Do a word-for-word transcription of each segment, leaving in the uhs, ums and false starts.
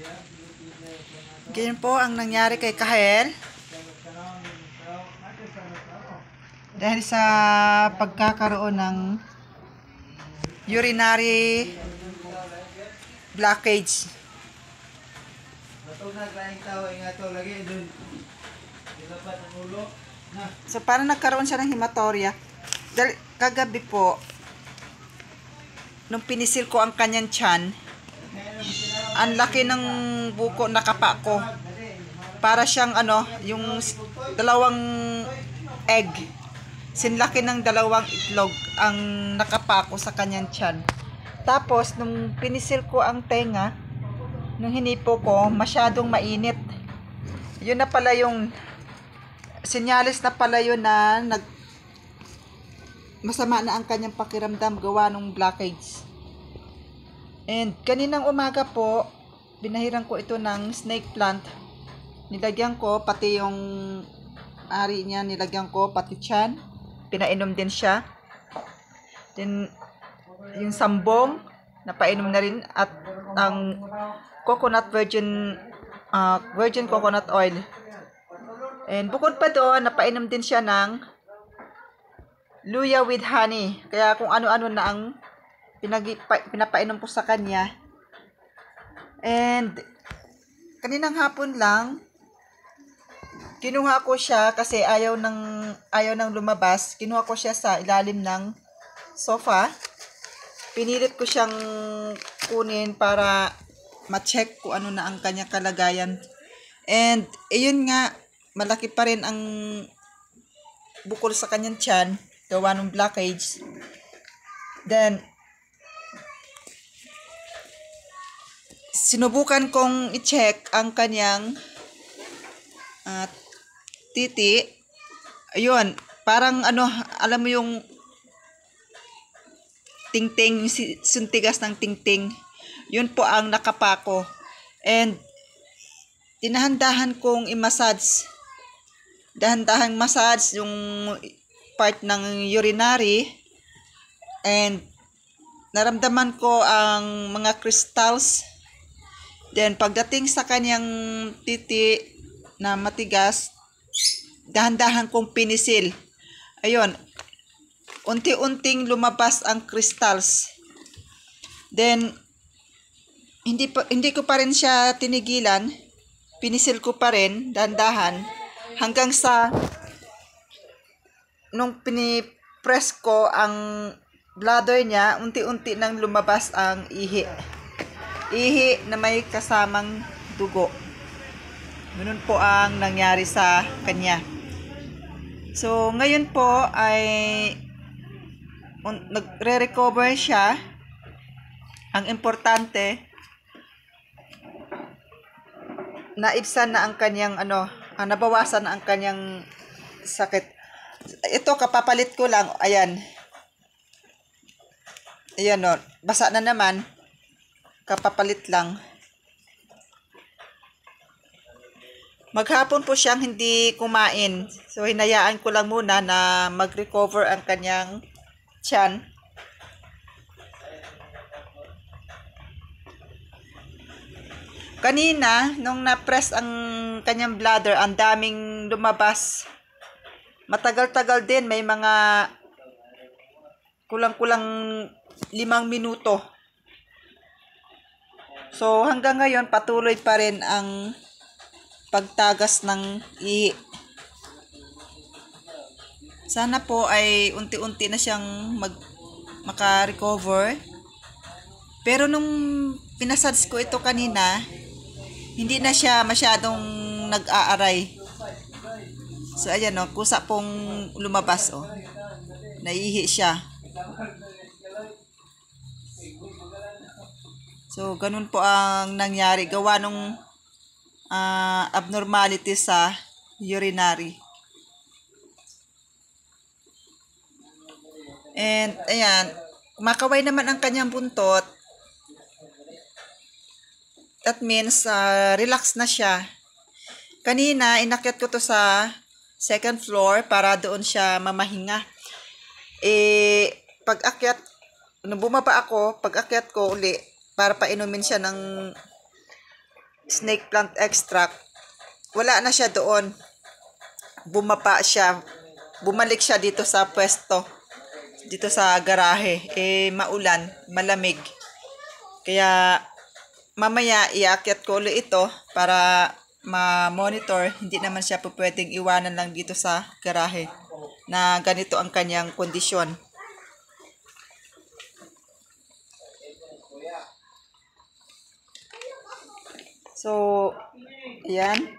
Ganyan po ang nangyari kay Kahel. Dahil sa pagkakaroon ng urinary blockage. So, parang nagkaroon siya ng hematuria. Dahil kagabi po, nung pinisil ko ang kanyang tiyan, ang laki ng buko na kapa ko. Para siyang ano, yung dalawang egg. Sinlaki ng dalawang itlog ang nakapa ko sa kanyang tiyan. Tapos, nung pinisil ko ang tenga, nung hinipo ko, masyadong mainit. Yun na pala yung sinyalis na pala yun na nag masama na ang kanyang pakiramdam gawa ng blockage. And kaninang umaga po, binahiran ko ito ng snake plant. Nilagyan ko pati yung ari niya, nilagyan ko pati tiyan. Pinainom din siya. Then yung sambong, napainom na rin, at ang coconut virgin uh, virgin coconut oil. And bukod pa doon, napainom din siya ng luya with honey. Kaya kung ano-ano na ang pinag pinapainom ko sa kanya. And kaninang hapon lang, kinuha ko siya kasi ayaw ng ayaw ng lumabas. Kinuha ko siya sa ilalim ng sofa. Pinilit ko siyang kunin para ma-check kung ano na ang kanyang kalagayan. And ayun nga, malaki pa rin ang bukol sa kanyang tiyan, gawa ng blockage. Then sinubukan kong i-check ang kanyang uh, titi. Ayun, parang ano, alam mo yung tingting, yung sintigas ng tingting. Yun po ang nakapako. And tinahandahan kong i-massage. Dahan-dahang massage yung part ng urinary. And naramdaman ko ang mga crystals. Then pagdating sa kanyang titi na matigas, dahan-dahan kong pinisil. Ayun, unti-unting lumabas ang crystals. Then hindi pa, hindi ko pa rin siya tinigilan. Pinisil ko pa rin dahan-dahan hanggang sa nung pinipress ko ang bladder niya, unti-unti nang lumabas ang ihi. Ihi na may kasamang dugo. Ganun po ang nangyari sa kanya. So, ngayon po ay nagre-recover siya. Ang importante, naibsan na ang kanyang ano, ah, nabawasan na ang kanyang sakit. Ito, kapapalit ko lang. Ayan. Ayan o. Basa na naman. Kapapalit lang. Maghapon po siyang hindi kumain. So, hinayaan ko lang muna na mag-recover ang kanyang tiyan. Kanina, nung na-press ang kanyang bladder, ang daming lumabas. Matagal-tagal din. May mga kulang-kulang limang minuto. So, hanggang ngayon, patuloy pa rin ang pagtagas ng ihi. Sana po ay unti-unti na siyang mag maka-recover. Pero nung pinasage ko ito kanina, hindi na siya masyadong nag-aaray. So ayan o, kusa pong lumabas o. Naihi siya. So ganun po ang nangyari. Gawa nung uh, abnormality sa urinary. And ayan, kumakaway naman ang kanyang buntot. That means uh, relax na siya. Kanina, inakyat ko to sa second floor para doon siya mamahinga. Eh, pag akyat, nung bumaba ako, pag akyat ko uli, para painumin siya ng snake plant extract, wala na siya doon. Bumaba siya. Bumalik siya dito sa pwesto. Dito sa garahe. Eh, maulan, malamig. Kaya, mamaya iakyat ko ulit ito para ma-monitor. Hindi naman siya po pwedeng iwanan lang dito sa garahe na ganito ang kanyang kondisyon. So, ayan.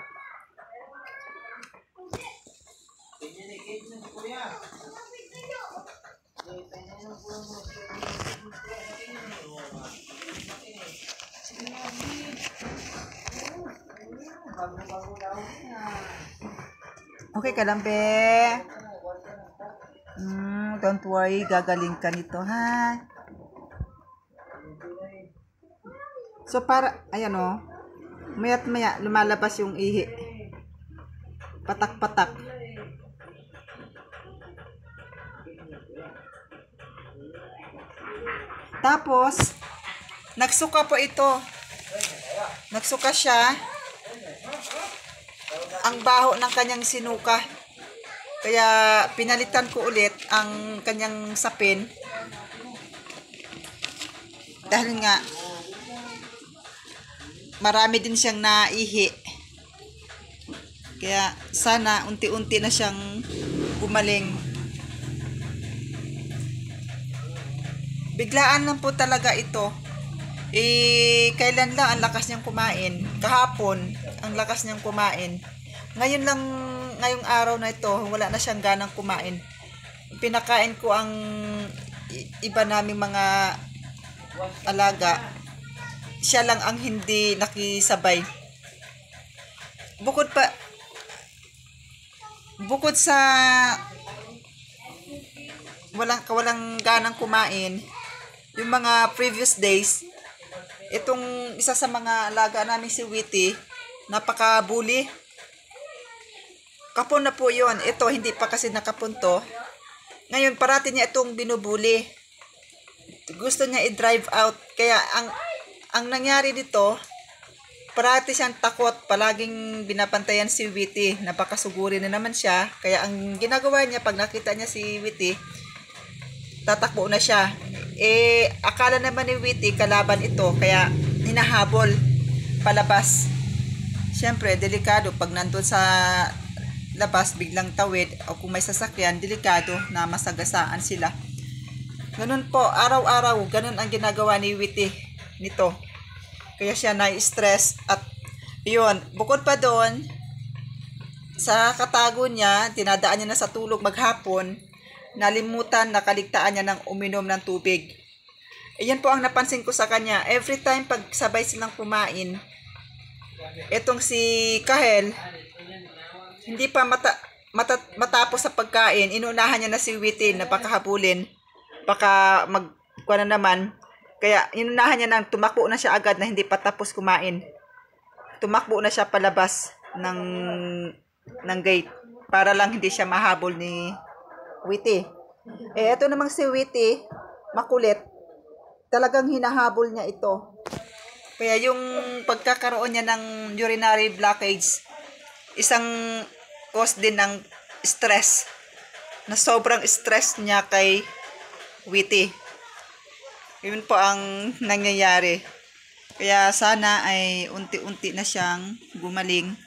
Okay ka lang, be. Mm, don't worry, gagaling ka nito, ha? So, para, ayan o, maya't maya, lumalabas yung ihi. Patak-patak. Tapos, nagsuka po ito. Nagsuka siya. Ang baho ng kanyang sinuka. Kaya pinalitan ko ulit ang kanyang sapin. Dahil nga marami din siyang naihi. Kaya sana unti-unti na siyang gumaling. Biglaan lang po talaga ito. Eh, kailan lang ang lakas niyang kumain? Kahapon, ang lakas niyang kumain. Ngayon lang, ngayong araw na ito, wala na siyang ganang kumain. Pinakain ko ang iba naming mga alaga. Siya lang ang hindi nakisabay. Bukod pa, bukod sa walang, walang ganang kumain, yung mga previous days, itong isa sa mga alaga namin si Witty, napaka-bully. Kapon na po yun. Ito, hindi pa kasi nakapunto. Ngayon, parati niya itong binubuli. Gusto niya i-drive out. Kaya, ang ang nangyari dito, parati siyang takot. Palaging binapantayan si Witty. Napakasuguri na naman siya. Kaya, ang ginagawa niya, pag nakita niya si Witty, tatakbo na siya. Eh, akala naman ni Witty, kalaban ito. Kaya, hinahabol palabas. Siyempre, delikado. Pag nandun sa labas, biglang tawid o kung may sasakyan, delikado na masagasaan sila. Ganun po, araw-araw, ganun ang ginagawa ni Witty nito. Kaya siya na-stress at yun, bukod pa doon, sa katago niya, tinadaan niya na sa tulog maghapon, nalimutan, nakaligtaan niya ng uminom ng tubig. Iyan po ang napansin ko sa kanya. Every time pag sabay silang kumain, etong si Kahel, hindi pa mata, mata, matapos sa pagkain, inunahan niya na si Witty na pakahabulin, baka magkuha na naman. Kaya inunahan niya nang tumakbo na siya agad na hindi pa tapos kumain. Tumakbo na siya palabas ng, ng gate para lang hindi siya mahabol ni Witty. Eh, ito namang si Witty, makulit, talagang hinahabol niya ito. Kaya yung pagkakaroon niya ng urinary blockage, isang cause din ng stress, na sobrang stress niya kay Witty. Yun po ang nangyayari. Kaya sana ay unti-unti na siyang gumaling.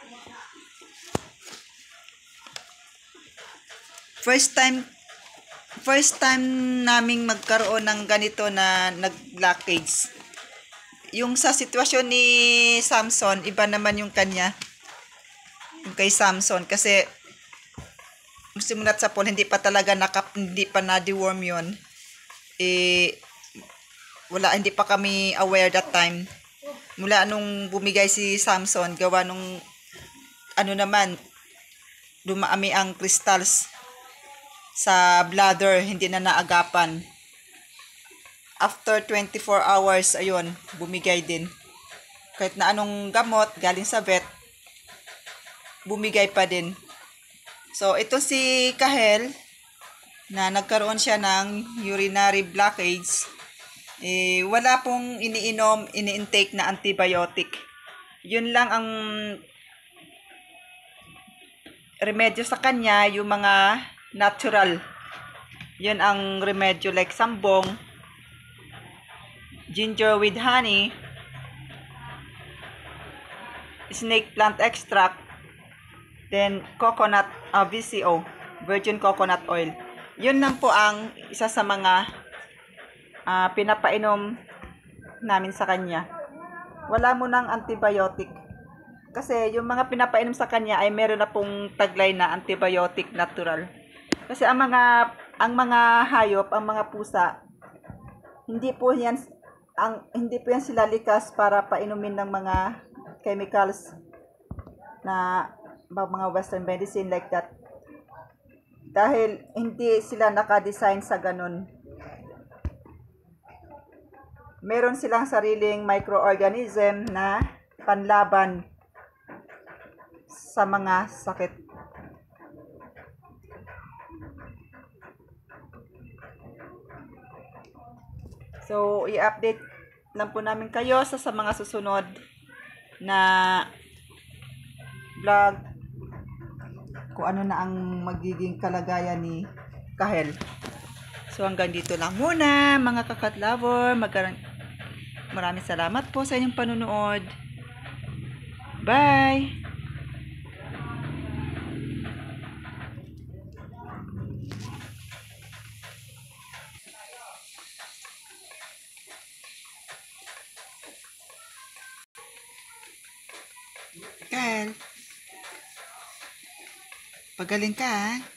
First time first time naming magkaroon ng ganito na nag-blockage. Yung sa sitwasyon ni Samson, iba naman yung kanya. Yung kay Samson kasi simulat sa pool, hindi pa talaga nakap, hindi pa na-deworm yun. Eh, wala, hindi pa kami aware that time. Mula nung bumigay si Samson, gawa nung ano naman, dumaami ang crystals sa bladder, hindi na naagapan. After twenty-four hours, ayun, bumigay din. Kahit na anong gamot, galing sa vet, bumigay pa din. So, ito si Kahel, na nagkaroon siya ng urinary blockage, eh, wala pong iniinom, ini-intake na antibiotic. Yun lang ang remedyo sa kanya, yung mga natural. Yun ang remedyo like sambong, ginger with honey, snake plant extract, then coconut, uh, V C O, virgin coconut oil. Yun lang po ang isa sa mga uh, pinapainom namin sa kanya. Wala mo ng antibiotic. Kasi yung mga pinapainom sa kanya ay meron na pong taglay na antibiotic natural. Kasi ang mga ang mga hayop, ang mga pusa, hindi po yan ang hindi po yan sila likas para painumin ng mga chemicals na mga western medicine like that. Dahil hindi sila naka-design sa ganun. Meron silang sariling microorganism na panlaban sa mga sakit. So, i-update lang po namin kayo sa, sa mga susunod na vlog kung ano na ang magiging kalagayan ni Kahel. So, hanggang dito lang muna, mga kakat lover. Magkaroon, maraming salamat po sa inyong panunood. Bye! Kahel, pagaling ka ha?